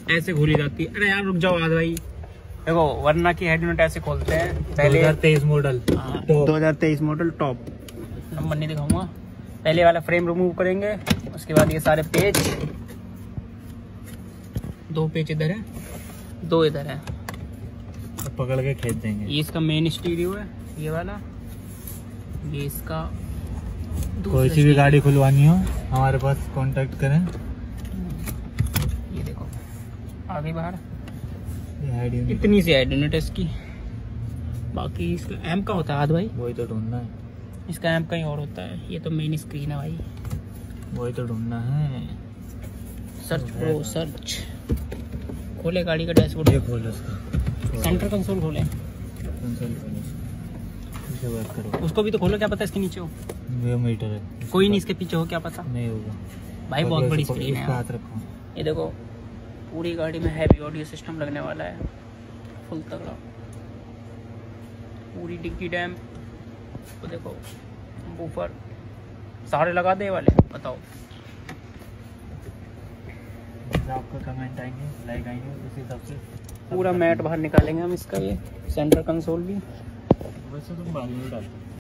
ऐसे खोली जाती है। अरे यार रुक जाओ आज भाई, देखो वरना की हेड यूनिट ऐसे खोलते हैं। पहले 2023 मॉडल, 2023 मॉडल टॉप। नंबर नहीं दिखाऊंगा। पहले वाला फ्रेम रिमूव करेंगे, उसके बाद ये सारे पेज, 2 पेज इधर है, 2 इधर है, पकड़ के खींच देंगे। ये इसका मेन स्टीरियो है, ये वाला, ये इसका। कोई सी भी गाड़ी खुलवानी हो हमारे पास कांटेक्ट करें। ये देखो आगे बाहर हेड यूनिट, इतनी सी हेड यूनिट है इसकी। बाकी इसका एम का होता है हाथ भाई, वही तो ढूंढना है। इसका एम कहीं और होता है। ये तो मेन स्क्रीन है भाई, वही तो ढूंढना है। Search pro search. खोले गाड़ी का डैशबोर्ड, ये खोलो इसका, सेंटर कंसोल खोले, कंसोल खोलो, इसे बात करो। उसको भी तो खोलो, क्या पता इसके नीचे हो। ये मीटर है, कोई नहीं इसके पीछे हो, क्या पता। नहीं होगा भाई बहुत बड़ी स्क्रीन है। हाथ रखो। ये देखो पूरी गाड़ी में हैवी ऑडियो सिस्टम लगने वाला है, फुल तगड़ा। पूरी डिग्गी डैम तो देखो, बूफर सारे लगा दे वाले, बताओ। आपका कमेंट आएंगे, लाइक आएंगे, उसी हिसाब से पूरा मैट बाहर निकालेंगे हम इसका। ये सेंटर कंसोल भी वैसे तुम बाद में डालते